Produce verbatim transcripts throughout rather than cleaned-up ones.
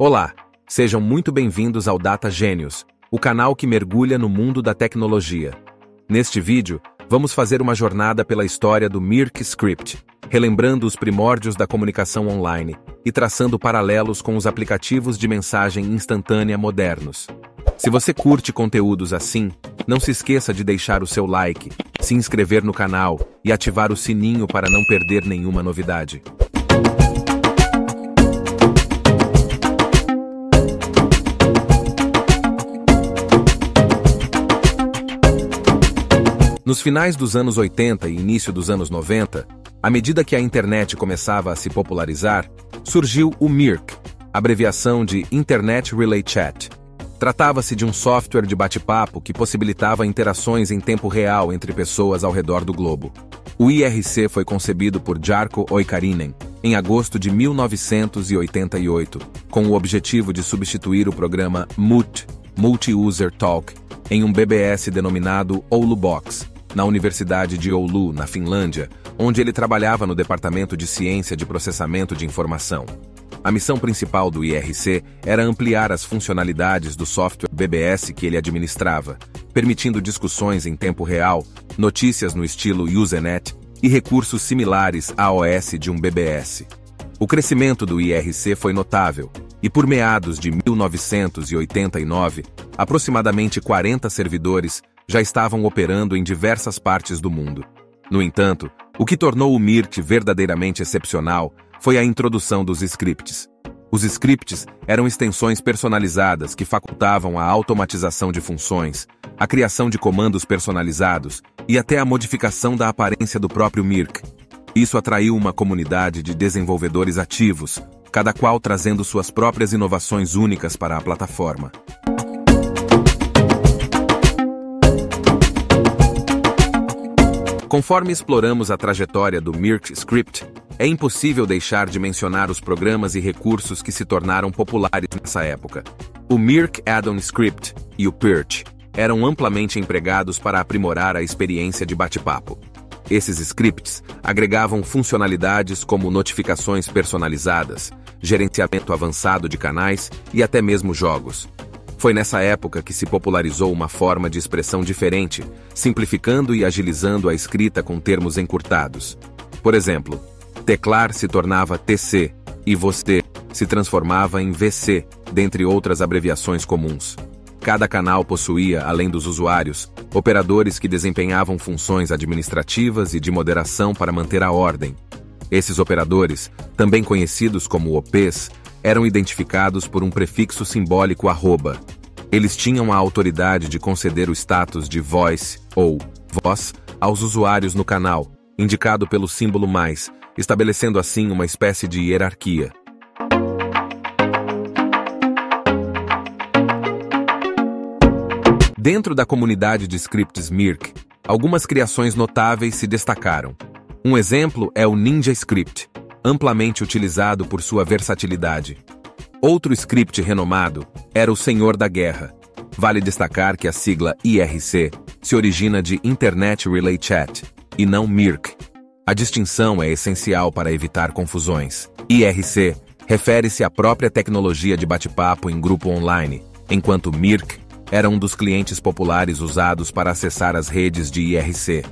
Olá, sejam muito bem-vindos ao Data Genius, o canal que mergulha no mundo da tecnologia. Neste vídeo, vamos fazer uma jornada pela história do Mirk Script, relembrando os primórdios da comunicação online e traçando paralelos com os aplicativos de mensagem instantânea modernos. Se você curte conteúdos assim, não se esqueça de deixar o seu like, se inscrever no canal e ativar o sininho para não perder nenhuma novidade. Nos finais dos anos oitenta e início dos anos noventa, à medida que a internet começava a se popularizar, surgiu o Mirk, abreviação de Internet Relay Chat. Tratava-se de um software de bate-papo que possibilitava interações em tempo real entre pessoas ao redor do globo. O I R C foi concebido por Jarkko Oikarinen em agosto de mil novecentos e oitenta e oito, com o objetivo de substituir o programa M U T, Multi-User Talk, em um B B S denominado Oulu Box, na Universidade de Oulu, na Finlândia, onde ele trabalhava no Departamento de Ciência de Processamento de Informação. A missão principal do I R C era ampliar as funcionalidades do software B B S que ele administrava, permitindo discussões em tempo real, notícias no estilo Usenet e recursos similares à O S de um B B S. O crescimento do I R C foi notável, e por meados de mil novecentos e oitenta e nove, aproximadamente quarenta servidores já estavam operando em diversas partes do mundo. No entanto, o que tornou o Mirk verdadeiramente excepcional foi a introdução dos scripts. Os scripts eram extensões personalizadas que facultavam a automatização de funções, a criação de comandos personalizados e até a modificação da aparência do próprio Mirk. Isso atraiu uma comunidade de desenvolvedores ativos, cada qual trazendo suas próprias inovações únicas para a plataforma. Conforme exploramos a trajetória do Mirk Script, é impossível deixar de mencionar os programas e recursos que se tornaram populares nessa época. O Mirk Add-on Script e o Perch eram amplamente empregados para aprimorar a experiência de bate-papo. Esses scripts agregavam funcionalidades como notificações personalizadas, gerenciamento avançado de canais e até mesmo jogos. Foi nessa época que se popularizou uma forma de expressão diferente, simplificando e agilizando a escrita com termos encurtados. Por exemplo, teclar se tornava T C e você se transformava em V C, dentre outras abreviações comuns. Cada canal possuía, além dos usuários, operadores que desempenhavam funções administrativas e de moderação para manter a ordem. Esses operadores, também conhecidos como O Ps, eram identificados por um prefixo simbólico arroba. Eles tinham a autoridade de conceder o status de voice ou voz aos usuários no canal, indicado pelo símbolo mais, estabelecendo assim uma espécie de hierarquia. Dentro da comunidade de scripts Mirk, algumas criações notáveis se destacaram. Um exemplo é o Ninja Script, amplamente utilizado por sua versatilidade. Outro script renomado era o Senhor da Guerra. Vale destacar que a sigla I R C se origina de Internet Relay Chat, e não Mirk. A distinção é essencial para evitar confusões. I R C refere-se à própria tecnologia de bate-papo em grupo online, enquanto Mirk era um dos clientes populares usados para acessar as redes de I R C.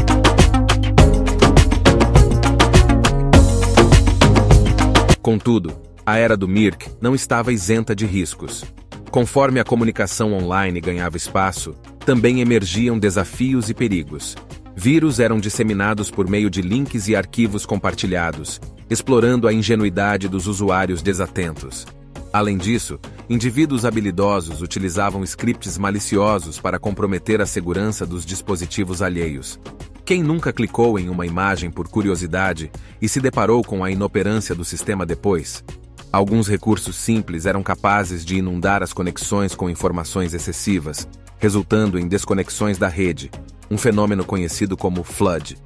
Contudo, a era do Mirk não estava isenta de riscos. Conforme a comunicação online ganhava espaço, também emergiam desafios e perigos. Vírus eram disseminados por meio de links e arquivos compartilhados, explorando a ingenuidade dos usuários desatentos. Além disso, indivíduos habilidosos utilizavam scripts maliciosos para comprometer a segurança dos dispositivos alheios. Quem nunca clicou em uma imagem por curiosidade e se deparou com a inoperância do sistema depois? Alguns recursos simples eram capazes de inundar as conexões com informações excessivas, resultando em desconexões da rede, um fenômeno conhecido como flood.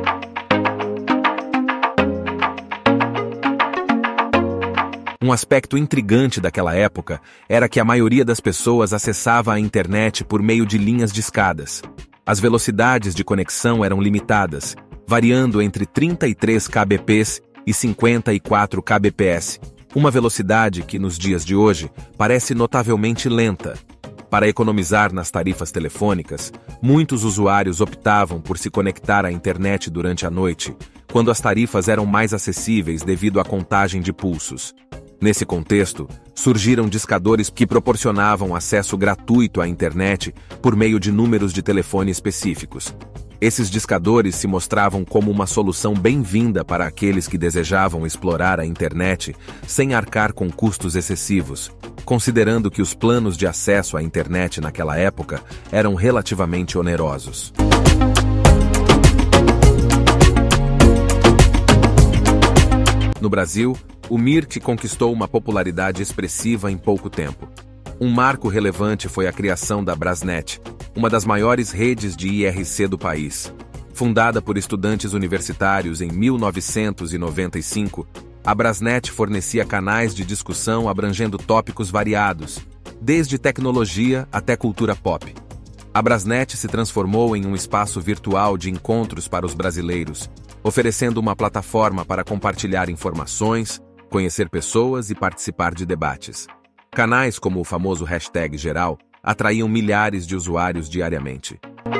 Um aspecto intrigante daquela época era que a maioria das pessoas acessava a internet por meio de linhas de escadas. As velocidades de conexão eram limitadas, variando entre trinta e três kilobits e cinquenta e quatro kbps, uma velocidade que, nos dias de hoje, parece notavelmente lenta. Para economizar nas tarifas telefônicas, muitos usuários optavam por se conectar à internet durante a noite, quando as tarifas eram mais acessíveis devido à contagem de pulsos. Nesse contexto, surgiram discadores que proporcionavam acesso gratuito à internet por meio de números de telefone específicos. Esses discadores se mostravam como uma solução bem-vinda para aqueles que desejavam explorar a internet sem arcar com custos excessivos, considerando que os planos de acesso à internet naquela época eram relativamente onerosos. No Brasil, o Mirk conquistou uma popularidade expressiva em pouco tempo. Um marco relevante foi a criação da Brasnet, uma das maiores redes de I R C do país. Fundada por estudantes universitários em mil novecentos e noventa e cinco, a Brasnet fornecia canais de discussão abrangendo tópicos variados, desde tecnologia até cultura pop. A Brasnet se transformou em um espaço virtual de encontros para os brasileiros, oferecendo uma plataforma para compartilhar informações, conhecer pessoas e participar de debates. Canais como o famoso hashtag geral atraíam milhares de usuários diariamente.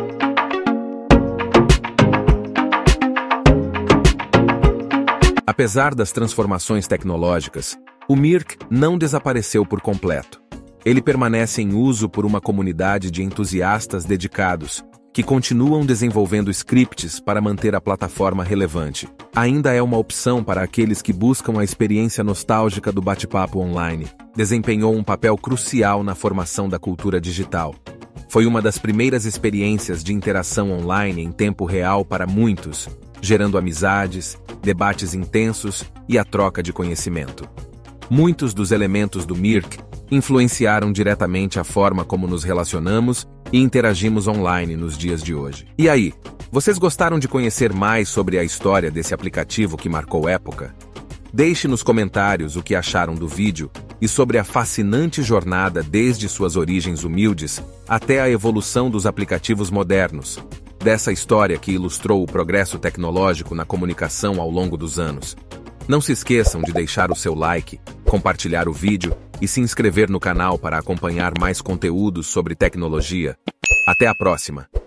Apesar das transformações tecnológicas, o Mirk não desapareceu por completo. Ele permanece em uso por uma comunidade de entusiastas dedicados, que continuam desenvolvendo scripts para manter a plataforma relevante. Ainda é uma opção para aqueles que buscam a experiência nostálgica do bate-papo online. Desempenhou um papel crucial na formação da cultura digital. Foi uma das primeiras experiências de interação online em tempo real para muitos, gerando amizades, debates intensos e a troca de conhecimento. Muitos dos elementos do Mirk influenciaram diretamente a forma como nos relacionamos e interagimos online nos dias de hoje. E aí, vocês gostaram de conhecer mais sobre a história desse aplicativo que marcou época? Deixe nos comentários o que acharam do vídeo e sobre a fascinante jornada desde suas origens humildes até a evolução dos aplicativos modernos, dessa história que ilustrou o progresso tecnológico na comunicação ao longo dos anos. Não se esqueçam de deixar o seu like, compartilhar o vídeo e se inscrever no canal para acompanhar mais conteúdos sobre tecnologia. Até a próxima!